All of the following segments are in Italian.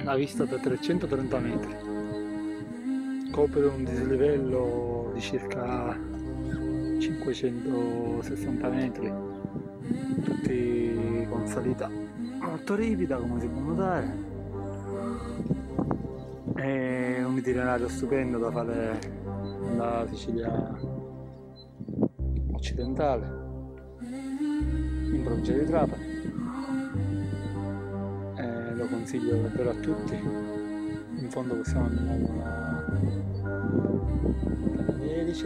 la vista da 330 metri, copre un dislivello di circa 560 metri, tutti con salita molto ripida, come si può notare. È un itinerario stupendo da fare nella Sicilia occidentale, in provincia di Trapani. Lo consiglio davvero a tutti. In fondo possiamo andare alla Medici.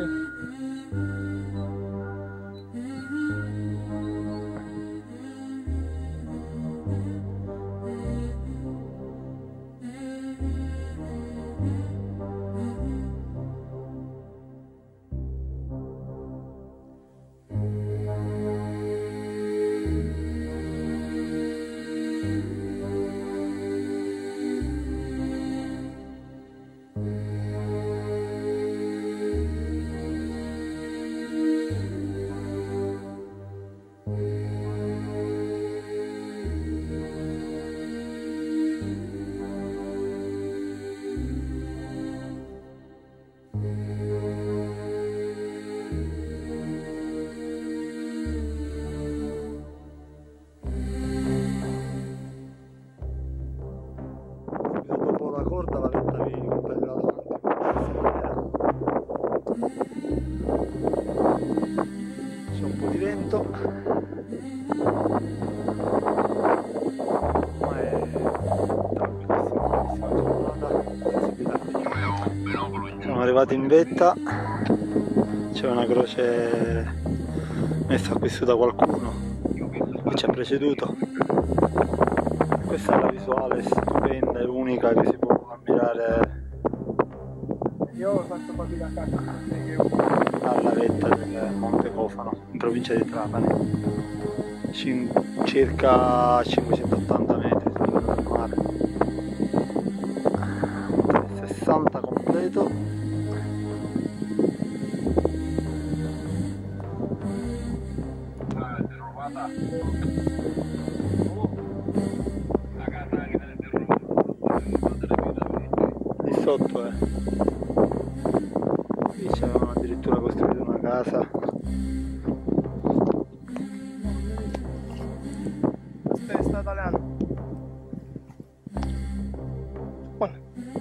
La corda la vetta vi comprenderà davanti. C'è un po' di vento, ma è tranquillissima giornata. Siamo arrivati in vetta, c'è una croce messa qui su da qualcuno che ci ha preceduto. Questa è la visuale stupenda e unica che si può ammirare. Io ho fatto proprio da casa alla vetta del Monte Cofano, in provincia di Trapani, circa 580 metri sul livello del mare, 60 completo. Lì sotto qui c'avevano addirittura costruito una casa. Testa italiana. Buona.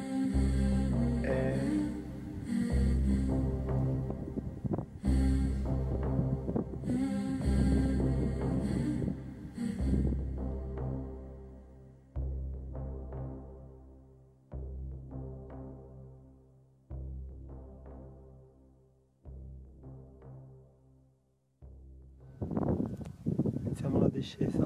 Iniziamo la discesa.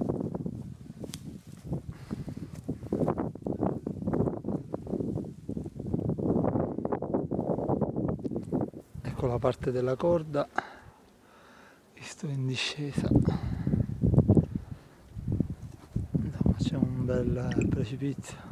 Ecco la parte della corda, visto in discesa. Insomma, c'è un bel precipizio.